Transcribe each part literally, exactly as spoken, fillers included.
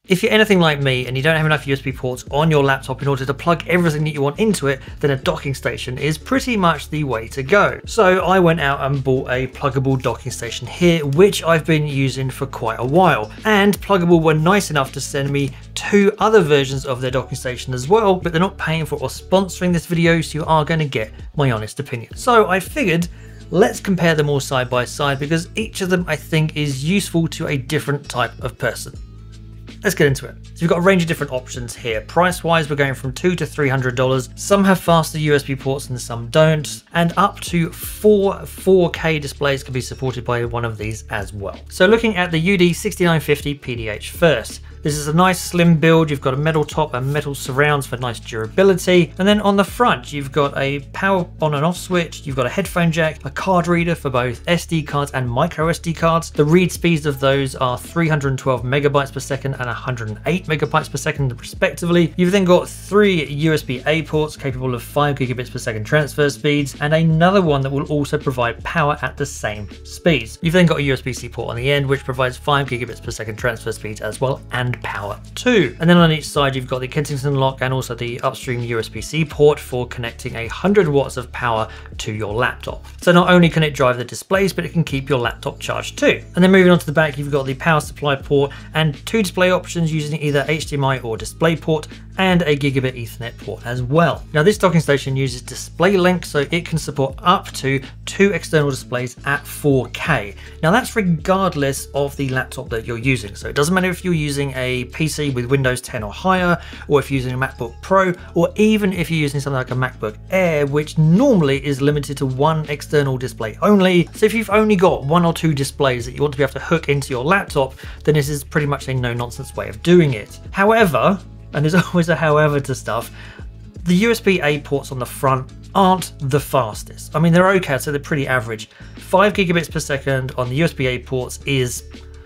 If you're anything like me and you don't have enough U S B ports on your laptop in order to plug everything that you want into it, then a docking station is pretty much the way to go. So I went out and bought a Plugable docking station here, which I've been using for quite a while. And Plugable were nice enough to send me two other versions of their docking station as well, but they're not paying for or sponsoring this video, so you are going to get my honest opinion. So I figured, let's compare them all side by side because each of them I think is useful to a different type of person. Let's get into it. So we've got a range of different options here. Price wise, we're going from two to three hundred dollars. Some have faster U S B ports and some don't. And up to four 4K displays can be supported by one of these as well. So looking at the U D sixty-nine fifty P D H first. This is a nice slim build. You've got a metal top and metal surrounds for nice durability. And then on the front, you've got a power on and off switch. You've got a headphone jack, a card reader for both S D cards and micro S D cards. The read speeds of those are three hundred twelve megabytes per second and one hundred eight megabytes per second respectively. You've then got three U S B A ports capable of five gigabits per second transfer speeds, and another one that will also provide power at the same speeds. You've then got a U S B C port on the end, which provides five gigabits per second transfer speeds as well, and power too. And then on each side you've got the Kensington lock and also the upstream U S B C port for connecting one hundred watts of power to your laptop. So not only can it drive the displays, but it can keep your laptop charged too. And then moving on to the back, you've got the power supply port and two display options using either H D M I or DisplayPort, and a gigabit Ethernet port as well. Now this docking station uses DisplayLink, so it can support up to two external displays at four K. Now that's regardless of the laptop that you're using. So it doesn't matter if you're using a P C with Windows ten or higher, or if you're using a MacBook Pro, or even if you're using something like a MacBook Air, which normally is limited to one external display only. So if you've only got one or two displays that you want to be able to hook into your laptop, then this is pretty much a no-nonsense way of doing it. However, and there's always a however to stuff, the U S B A ports on the front aren't the fastest. I mean, they're okay, so they're pretty average. five gigabits per second on the U S B A ports is,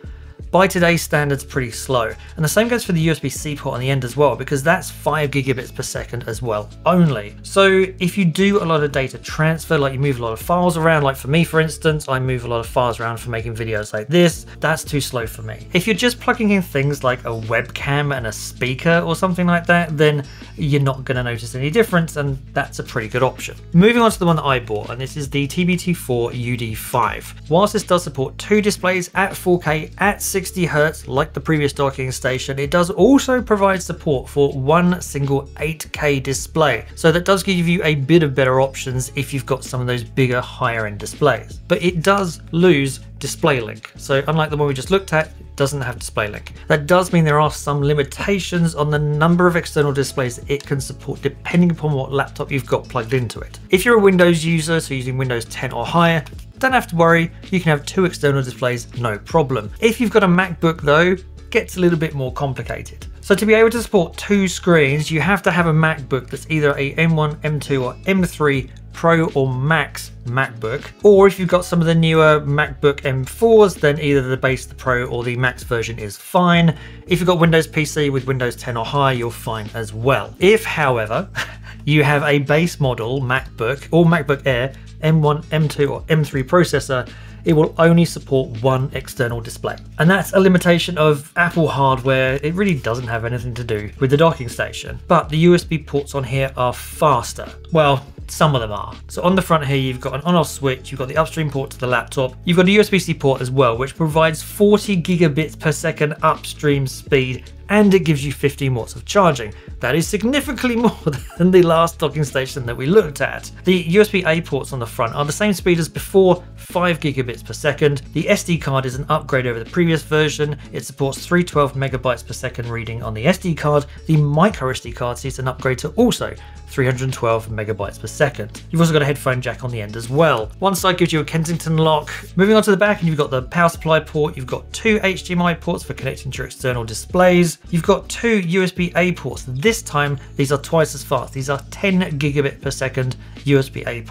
by today's standards, pretty slow. And the same goes for the U S B C port on the end as well, because that's five gigabits per second as well only. So if you do a lot of data transfer, like you move a lot of files around, like for me for instance, I move a lot of files around for making videos like this, that's too slow for me. If you're just plugging in things like a webcam and a speaker or something like that, then you're not going to notice any difference, and that's a pretty good option. Moving on to the one that I bought, and this is the T B T four U D five. Whilst this does support two displays at four K at sixty hertz like the previous docking station, it does also provide support for one single eight K display. So that does give you a bit of better options if you've got some of those bigger, higher end displays. But it does lose DisplayLink. So unlike the one we just looked at, it doesn't have DisplayLink. That does mean there are some limitations on the number of external displays that it can support depending upon what laptop you've got plugged into it. If you're a Windows user, so using Windows ten or higher, don't have to worry, you can have two external displays, no problem. If you've got a MacBook though, it gets a little bit more complicated. So to be able to support two screens, you have to have a MacBook that's either a M one, M two or M three Pro or Max MacBook, or if you've got some of the newer MacBook M fours, then either the base, the Pro or the Max version is fine. If you've got Windows P C with Windows ten or higher, you're fine as well. If, however, you have a base model MacBook or MacBook Air, M one, M two or M three processor, it will only support one external display. And that's a limitation of Apple hardware. It really doesn't have anything to do with the docking station. But the U S B ports on here are faster. Well, some of them are. So on the front here, you've got an on-off switch, you've got the upstream port to the laptop, you've got a U S B C port as well, which provides forty gigabits per second upstream speed, and it gives you fifteen watts of charging. That is significantly more than the last docking station that we looked at. The U S B A ports on the front are the same speed as before, five gigabits per second. The S D card is an upgrade over the previous version. It supports three hundred twelve megabytes per second reading on the S D card. The micro S D card sees an upgrade to also three hundred twelve megabytes per second. You've also got a headphone jack on the end as well. One side gives you a Kensington lock. Moving on to the back, and you've got the power supply port, you've got two H D M I ports for connecting to your external displays, you've got two U S B A ports. This time these are twice as fast. These are ten gigabit per second U S B A ports.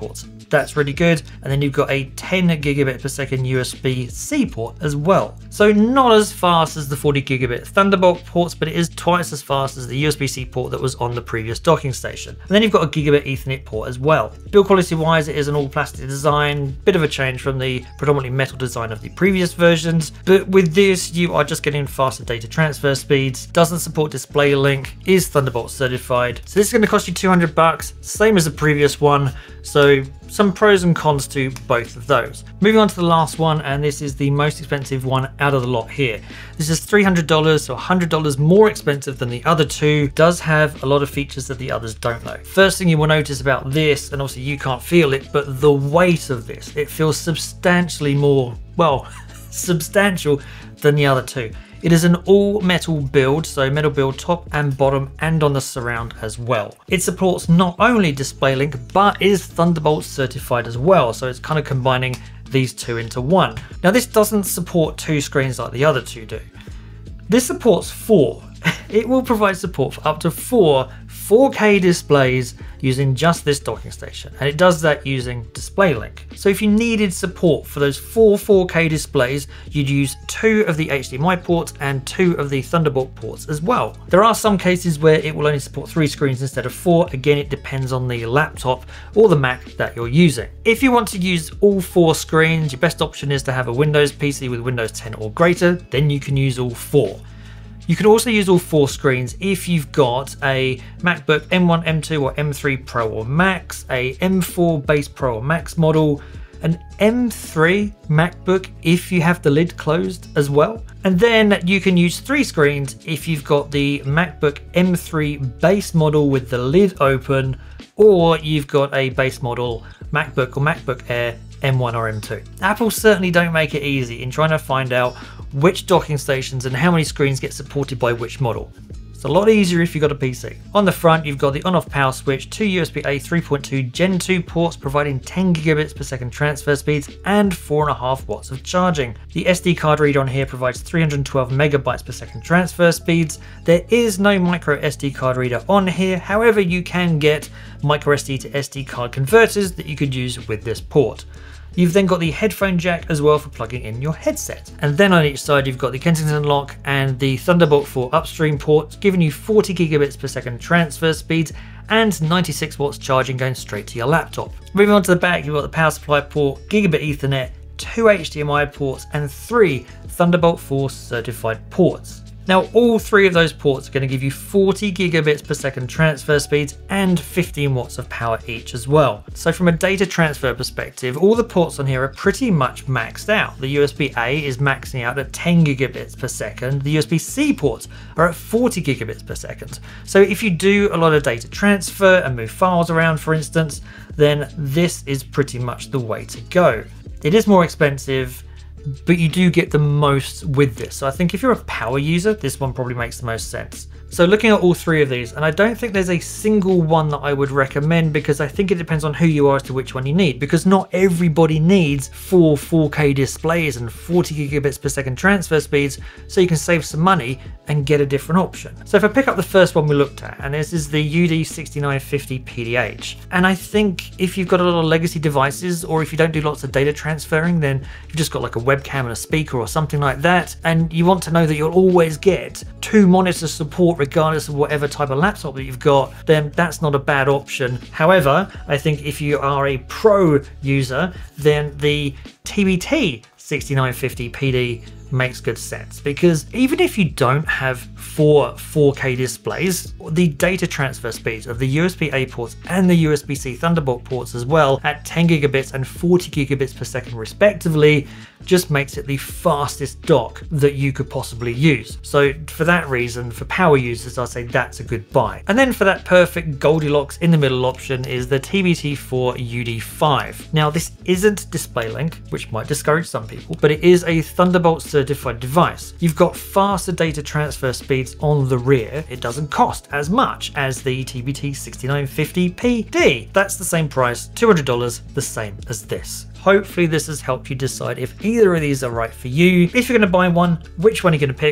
That's really good. And then you've got a ten gigabit per second U S B C port as well. So not as fast as the forty gigabit Thunderbolt ports, but it is twice as fast as the U S B C port that was on the previous docking station. And then you've got a gigabit Ethernet port as well. Build quality wise, it is an all plastic design, bit of a change from the predominantly metal design of the previous versions. But with this, you are just getting faster data transfer speeds, doesn't support display link, is Thunderbolt certified. So this is going to cost you two hundred bucks, same as the previous one. So some pros and cons to both of those. Moving on to the last one, and this is the most expensive one out of the lot here. This is three hundred dollars, so one hundred dollars more expensive than the other two. Does have a lot of features that the others don't though. First thing you will notice about this, and obviously you can't feel it, but the weight of this, it feels substantially more, well, substantial than the other two. It is an all metal build, so metal build top and bottom and on the surround as well. It supports not only DisplayLink, but is Thunderbolt certified as well. So it's kind of combining these two into one. Now this doesn't support two screens like the other two do. This supports four. It will provide support for up to four four K displays using just this docking station, and it does that using DisplayLink. So if you needed support for those four 4K displays, you'd use two of the H D M I ports and two of the Thunderbolt ports as well. There are some cases where it will only support three screens instead of four. Again, it depends on the laptop or the Mac that you're using. If you want to use all four screens, your best option is to have a Windows P C with Windows ten or greater, then you can use all four. You can also use all four screens if you've got a MacBook M one, M two or M three Pro or Max, a M four base Pro or Max model, an M three MacBook if you have the lid closed as well. And then you can use three screens if you've got the MacBook M three base model with the lid open, or you've got a base model MacBook or MacBook Air M one or M two. Apple certainly don't make it easy in trying to find out which docking stations and how many screens get supported by which model. It's a lot easier if you've got a P C. On the front, you've got the on-off power switch, two U S B A three point two Gen two ports providing ten gigabits per second transfer speeds and four and a half watts of charging. The S D card reader on here provides three hundred twelve megabytes per second transfer speeds. There is no micro S D card reader on here. However, you can get micro S D to S D card converters that you could use with this port. You've then got the headphone jack as well for plugging in your headset. And then on each side, you've got the Kensington lock and the Thunderbolt four upstream port, giving you forty gigabits per second transfer speeds and ninety-six watts charging going straight to your laptop. Moving on to the back, you've got the power supply port, gigabit Ethernet, two H D M I ports and three Thunderbolt four certified ports. Now, all three of those ports are going to give you forty gigabits per second transfer speeds and fifteen watts of power each as well. So from a data transfer perspective, all the ports on here are pretty much maxed out. The U S B A is maxing out at ten gigabits per second. The U S B C ports are at forty gigabits per second. So if you do a lot of data transfer and move files around, for instance, then this is pretty much the way to go. It is more expensive, but you do get the most with this. So I think if you're a power user, this one probably makes the most sense. So looking at all three of these, and I don't think there's a single one that I would recommend, because I think it depends on who you are as to which one you need, because not everybody needs four 4K displays and forty gigabits per second transfer speeds, so you can save some money and get a different option. So if I pick up the first one we looked at, and this is the U D sixty-nine fifty P D H, and I think if you've got a lot of legacy devices, or if you don't do lots of data transferring, then you've just got like a webcam and a speaker or something like that, and you want to know that you'll always get two monitor support regardless of whatever type of laptop that you've got, then that's not a bad option. However, I think if you are a pro user, then the T B T sixty-nine fifty P D makes good sense, because even if you don't have four 4K displays, the data transfer speeds of the U S B A ports and the U S B C Thunderbolt ports as well at ten gigabits and forty gigabits per second respectively just makes it the fastest dock that you could possibly use. So for that reason, for power users, I'd say that's a good buy. And then for that perfect Goldilocks in the middle option is the T B T four U D five. Now this isn't DisplayLink, which might discourage some people, but it is a Thunderbolt certified device. You've got faster data transfer speeds on the rear. It doesn't cost as much as the T B T sixty-nine fifty P D. That's the same price, two hundred dollars, the same as this. Hopefully this has helped you decide if either of these are right for you. If you're going to buy one, which one are you going to pick?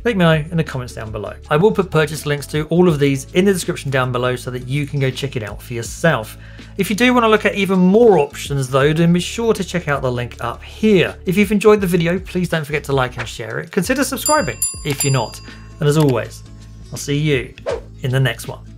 let me know in the comments down below. I will put purchase links to all of these in the description down below so that you can go check it out for yourself. If you do want to look at even more options though, then be sure to check out the link up here. If you've enjoyed the video, please don't forget to like and share it. Consider subscribing if you're not. And as always, I'll see you in the next one.